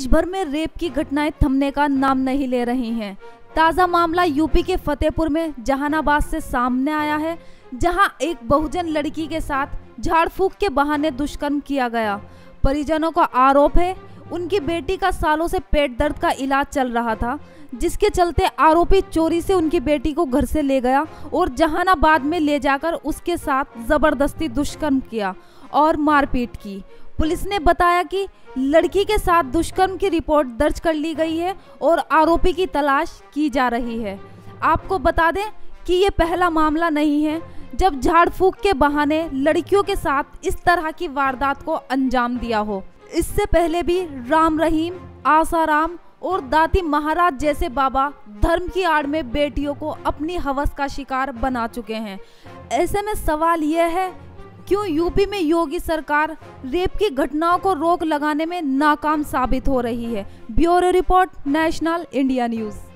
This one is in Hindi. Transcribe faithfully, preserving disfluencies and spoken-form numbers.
भर में रेप की घटनाएं थमने का नाम नहीं ले रही हैं। ताज़ा मामला यूपी के फतेहपुर में जहानाबाद से सामने आया है, जहां एक बहुजन लड़की के साथ झाड़ फूंक के बहाने दुष्कर्म किया गया। परिजनों का आरोप है उनकी बेटी का सालों से पेट दर्द का इलाज चल रहा था, जिसके चलते आरोपी चोरी से उनकी बेटी को घर से ले गया और जहानाबाद में ले जाकर उसके साथ जबरदस्ती दुष्कर्म किया और मारपीट की। पुलिस ने बताया कि लड़की के साथ दुष्कर्म की रिपोर्ट दर्ज कर ली गई है और आरोपी की तलाश की जा रही है। आपको बता दें कि ये पहला मामला नहीं है जब झाड़ फूंक के बहाने लड़कियों के साथ इस तरह की वारदात को अंजाम दिया हो। इससे पहले भी राम रहीम, आसाराम और दाती महाराज जैसे बाबा धर्म की आड़ में बेटियों को अपनी हवस का शिकार बना चुके हैं। ऐसे में सवाल यह है, क्यों यूपी में योगी सरकार रेप की घटनाओं को रोक लगाने में नाकाम साबित हो रही है। Bureau report, national India news.